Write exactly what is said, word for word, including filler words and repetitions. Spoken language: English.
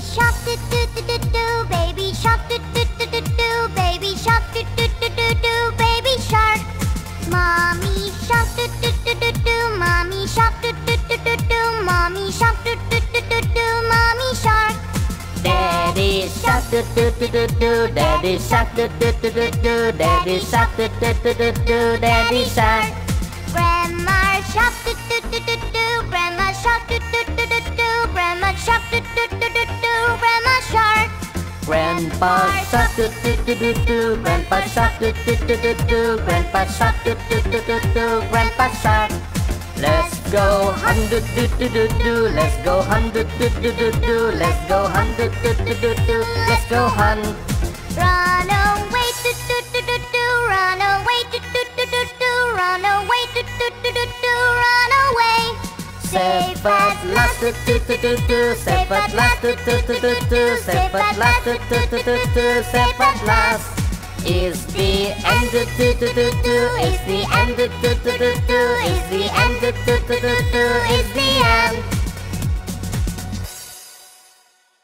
shark, do do do do do. Baby shark, do do do do do. Baby shark, do do do do do. Baby shark. Mommy shark, do do do do do. Mommy shark, do do do do do. Mommy shark, do do do do do. Mommy shark. Daddy shark, do do do do do. Daddy shark, do do do do do. Daddy shark, do do do do do. Daddy shark. Grandma shark, do do do do do. Grandma shark, do do do do do. Grandma shark, do do do do do. Grandma shark. Grandpa shark, do do do do do. Grandpa shark, do do do do do. Grandpa shark, do do do do do. Grandpa shark. Let's go hunt, do do do do do. Let's go hunt, do do do do do. Let's go hunt, do do do do do. Let's go hunt. Run away, do do do do do. Run away, do do do do do. Run away, do do do do do. Run away. Safe at last, do do do do do. Safe at last, do do do do do. Safe at last, do do do do do. Safe at last. Is the end, do do do do do. Is the end, do do do do do. Is the end, do do do do do. Is the